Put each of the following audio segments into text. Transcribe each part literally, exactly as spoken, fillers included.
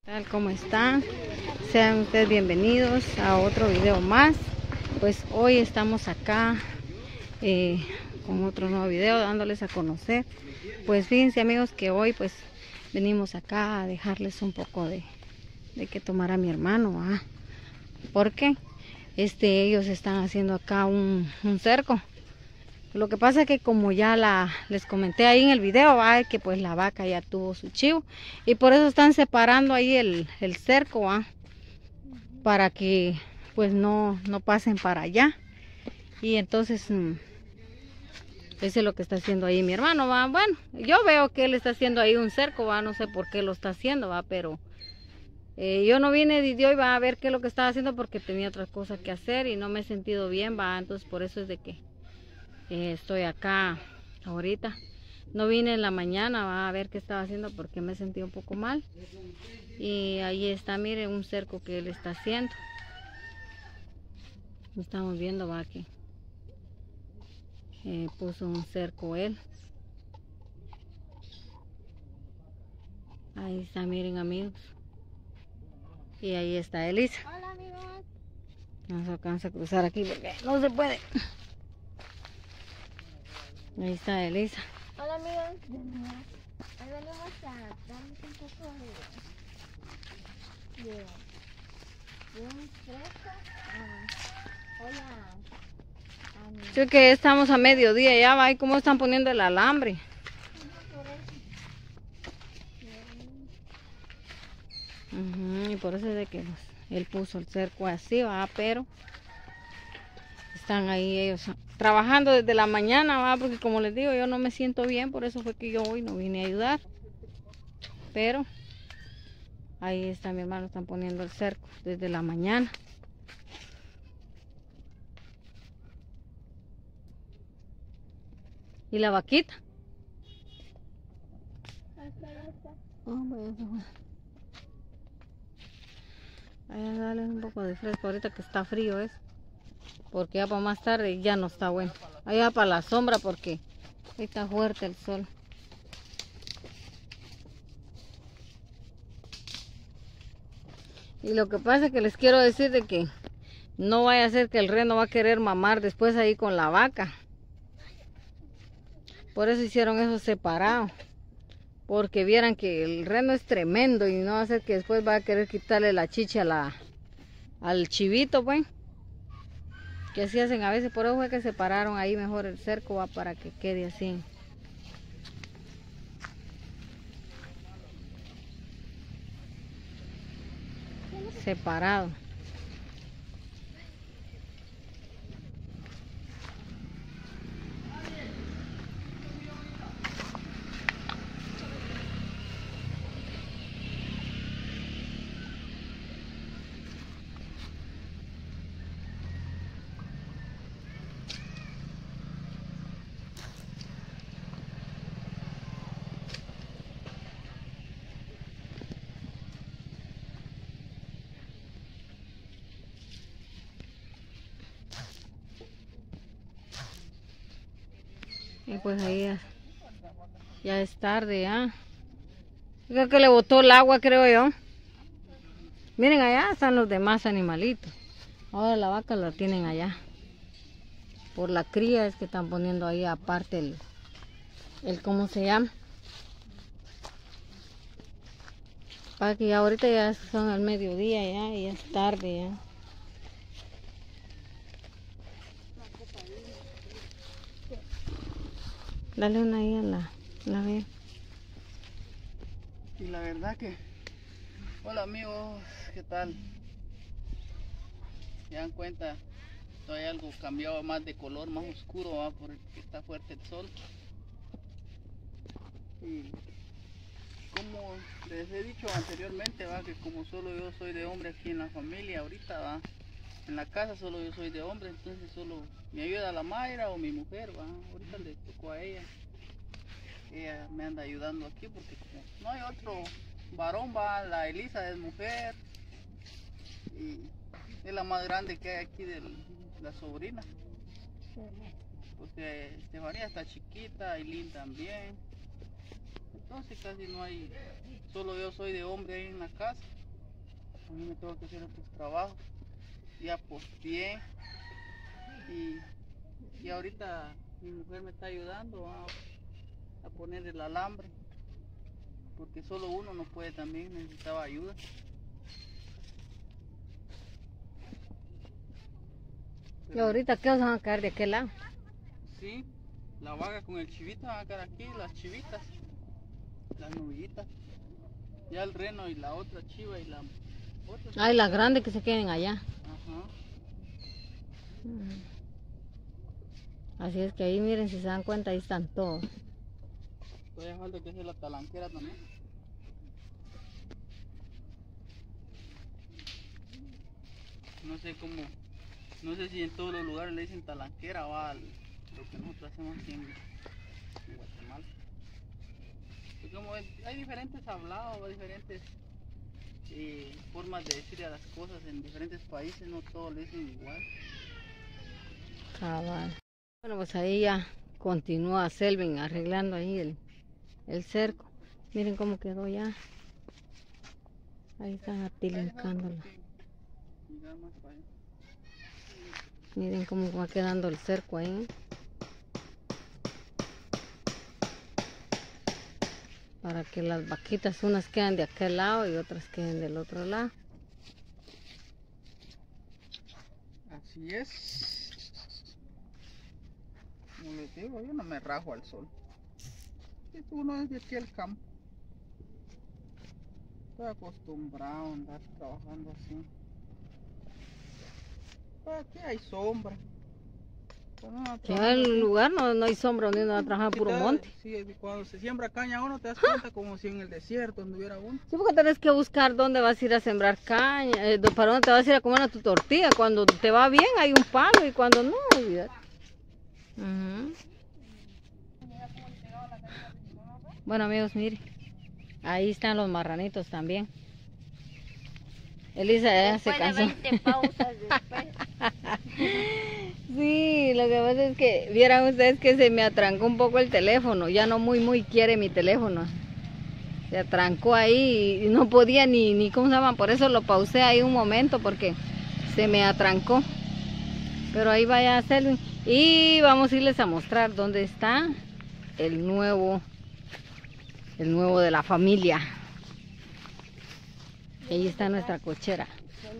Tal como están, sean ustedes bienvenidos a otro video más. Pues hoy estamos acá eh, con otro nuevo video, dándoles a conocer. Pues fíjense, amigos, que hoy pues venimos acá a dejarles un poco de, de que tomar a mi hermano, ¿ah? Porque este, ellos están haciendo acá un, un cerco. Lo que pasa es que como ya la, les comenté ahí en el video, ¿va? Que pues la vaca ya tuvo su chivo. Y por eso están separando ahí el, el cerco, ¿va? Para que pues no, no pasen para allá. Y entonces, mmm, eso es lo que está haciendo ahí mi hermano, ¿va? Bueno, yo veo que él está haciendo ahí un cerco, ¿va? No sé por qué lo está haciendo, ¿va? Pero eh, yo no vine de hoy, ¿va? A ver qué es lo que estaba haciendo porque tenía otras cosas que hacer y no me he sentido bien, ¿va? Entonces por eso es de que Eh, estoy acá ahorita. No vine en la mañana, va a ver qué estaba haciendo porque me sentí un poco mal. Y ahí está, miren, un cerco que él está haciendo. Estamos viendo, va, que eh, puso un cerco él. Ahí está, miren, amigos. Y ahí está Elisa. Hola, amigos. No se alcanza a cruzar aquí porque no se puede. Ahí está Elisa. Hola, amigos. Hoy venimos a darles un poco de, de, de un fresco. Uh, hoy a, a mi... Yo que estamos a mediodía ya, va, y cómo están poniendo el alambre. Uh-huh, y por eso es de que pues, él puso el cerco así, va, pero están ahí ellos trabajando desde la mañana, va, porque como les digo, yo no me siento bien, por eso fue que yo hoy no vine a ayudar. Pero ahí está mi hermano, están poniendo el cerco desde la mañana. ¿Y la vaquita? Oh, vaya, vaya, dale un poco de fresco ahorita que está frío es. Porque ya para más tarde ya no está bueno. Allá para la sombra porque está fuerte el sol. Y lo que pasa es que les quiero decir de que no vaya a ser que el reno va a querer mamar después ahí con la vaca. Por eso hicieron eso separado. Porque vieran que el reno es tremendo y no va a ser que después va a querer quitarle la chicha a la, al chivito, pues. Que así hacen a veces, por eso fue que separaron ahí mejor el cerco, va, para que quede así. Separado. Y pues ahí ya, ya es tarde, ya. Creo que le botó el agua, creo yo. Miren, allá están los demás animalitos. Ahora la vaca la tienen allá. Por la cría es que están poniendo ahí aparte el, el ¿cómo se llama? Para que ya ahorita ya son al mediodía ya, y ya es tarde ya. Dale una ahí a la, la ve. Y la verdad que, hola amigos, ¿qué tal? Se dan cuenta, hay algo cambiado más de color, más oscuro, ¿va? Porque está fuerte el sol. Y como les he dicho anteriormente, va, que como solo yo soy de hombre aquí en la familia, ahorita va, en la casa solo yo soy de hombre, entonces solo me ayuda la Mayra o mi mujer, va, ahorita le tocó a ella. Ella me anda ayudando aquí porque como no hay otro varón, va, la Elisa es mujer y es la más grande que hay aquí de la sobrina, porque Estefanía está chiquita, Aileen también, Entonces casi no hay, solo yo soy de hombre ahí en la casa. A mí me tengo que hacer otros trabajos. Ya posteé y, y ahorita mi mujer me está ayudando a, a poner el alambre. Porque solo uno no puede, también necesitaba ayuda. ¿Y ahorita qué os van a caer de aquel lado? Sí, la vaca con el chivito van a quedar aquí, las chivitas, las novillitas. Ya el reno y la otra chiva y la otra. Ay, las grandes que se queden allá. Ajá. Mm. Así es que ahí miren, si se dan cuenta, ahí están todos. Todavía falta que sea la talanquera también. No sé cómo, no sé si en todos los lugares le dicen talanquera o al lo que nosotros hacemos aquí en, en Guatemala. Pues como hay diferentes hablados, hay diferentes eh, formas de decir a las cosas en diferentes países, no todos le dicen igual. Cabal. Bueno, pues ahí ya continúa Selvin arreglando ahí el, el cerco. Miren cómo quedó ya. Ahí están atilincándolo. Miren cómo va quedando el cerco ahí. Para que las vaquitas unas queden de aquel lado y otras queden del otro lado. Así es. Como les digo, yo no me rajo al sol. Uno es de aquí al campo. Estoy acostumbrado a andar trabajando así. Pero aquí hay sombra. Que en el lugar no, no hay sombra donde uno va a trabajar puro te, monte. Sí, cuando se siembra caña uno te das cuenta como si en el desierto anduviera uno. Sí, porque tenés que buscar dónde vas a ir a sembrar caña, eh, para dónde te vas a ir a comer a tu tortilla. Cuando te va bien hay un palo y cuando no, olvídate. Uh-huh. Bueno amigos, miren, ahí están los marranitos también. Elisa ya se cansó. veinte pausas después. Sí, lo que pasa es que vieran ustedes que se me atrancó un poco el teléfono. Ya no muy muy quiere mi teléfono. Se atrancó ahí y no podía ni, ni ¿cómo se llama? Por eso lo pausé ahí un momento porque se me atrancó. Pero ahí vaya a Selvin. Y vamos a irles a mostrar dónde está el nuevo, el nuevo de la familia. Ahí está nuestra cochera.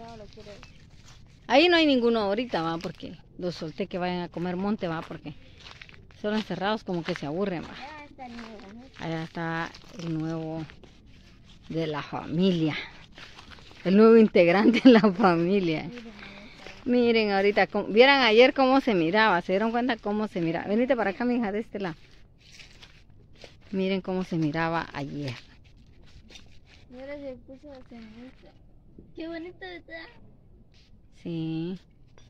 Ahí no hay ninguno ahorita, va, porque los solté que vayan a comer monte, va, porque solo encerrados como que se aburren, va. Allá está el nuevo de la familia, el nuevo integrante de la familia. Miren ahorita, vieran ayer cómo se miraba, se dieron cuenta cómo se miraba. Venite para acá, mi hija, de este lado. Miren cómo se miraba ayer. Mira, se puso la cenita. Qué bonito está. Sí.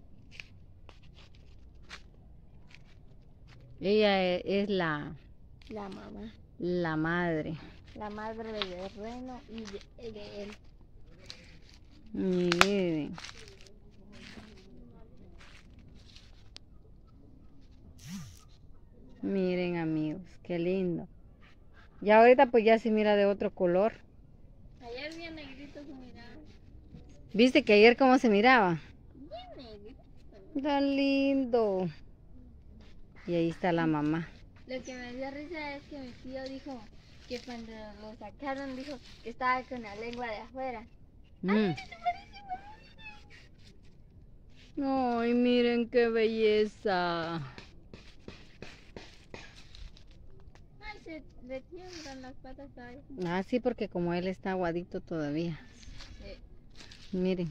Ella es, es la... La mamá. La madre. La madre de Reno y de, de él. Miren. Miren amigos, qué lindo. Y ahorita pues ya se mira de otro color. Ayer bien negrito se miraba. ¿Viste que ayer cómo se miraba? Bien negrito. Tan lindo. Y ahí está la mamá. Lo que me dio risa es que mi tío dijo que cuando lo sacaron dijo que estaba con la lengua de afuera. Mm. ¡Ay, ¿qué te parece? Ay, miren qué belleza. Ay, se le tiemblan las patas ahí. Ah, sí, porque como él está aguadito todavía. Sí. Miren.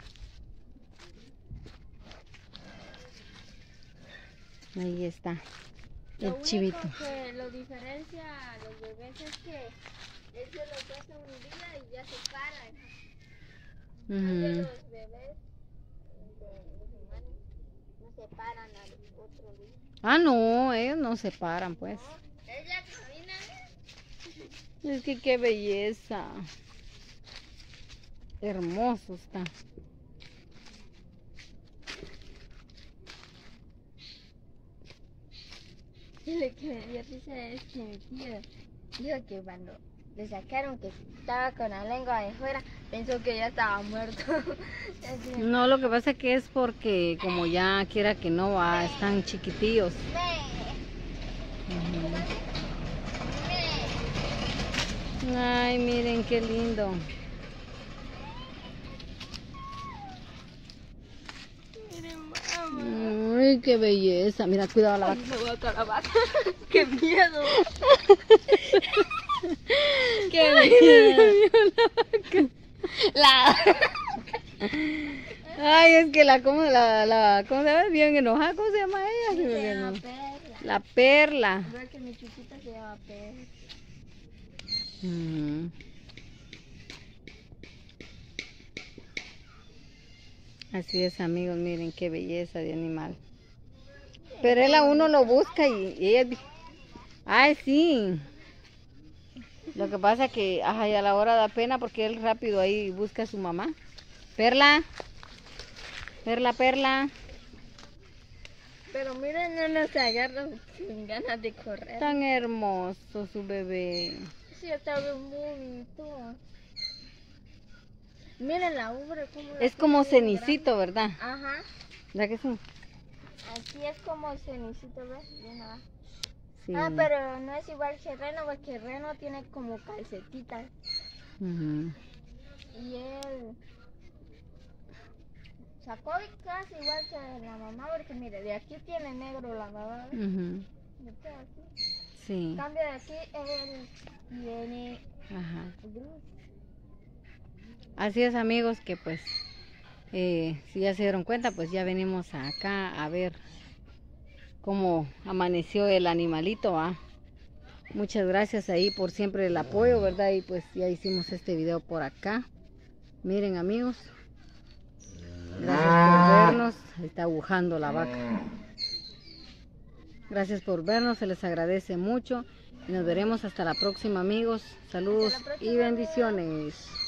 Ahí está. Lo El único chivito. que lo diferencia a los bebés es que él se los pasa un día y ya se paran. Uh-huh. Los bebés de los humanos no se paran al otro día. Ah, no, ellos no se paran, pues. No, ella camina. Es que qué belleza. Hermoso está. Y lo que me dio risa es que mi tío Dijo que cuando le sacaron que estaba con la lengua de fuera, pensó que ya estaba muerto. Así. No, lo que pasa es que es porque como ya quiera que no va, están chiquitillos. Ujú. Ay, miren qué lindo. Miren, mamá. Ay, qué belleza. Mira, cuidado la Ay, vaca. me voy a tocar la vaca. ¡Qué miedo! ¡Qué miedo! La... Ay, es que la, ¿cómo, la, la, ¿cómo se llama? Bien enojada, ¿cómo se llama ella? Se me Se olvidó. llama Perla. La Perla. Creo que mi chiquita se llama Perla. Ujú. Así es, amigos, miren qué belleza de animal. Pero él a uno lo busca y, y ella... Ay, sí. Lo que pasa que, ajá, y a la hora da pena porque él rápido ahí busca a su mamá. Perla. Perla, Perla. Pero miren, no nos agarra sin ganas de correr. Tan hermoso su bebé. Sí, está bien bonito. Miren la ubre como la Es como tiene bien cenicito, ¿verdad? grande. Ajá. ¿Verdad que sí? Así es como cenicito, ¿ves? Bien abajo. Sí. Ah, pero no es igual que reno, porque reno tiene como calcetitas. Ujú. Y él sacó casi igual que la mamá, porque mire, de aquí tiene negro la mamá, ¿ves? Ujú. De todo aquí. Sí. En cambio de aquí él tiene Ajá. gris. Así es, amigos, que pues eh, si ya se dieron cuenta, pues ya venimos acá a ver cómo amaneció el animalito, ¿va? Muchas gracias ahí por siempre el apoyo, ¿verdad? Y pues ya hicimos este video por acá. Miren, amigos, gracias por vernos. Ahí está agujando la vaca. Gracias por vernos, se les agradece mucho y nos veremos hasta la próxima, amigos. Saludos Hasta la próxima, y bendiciones.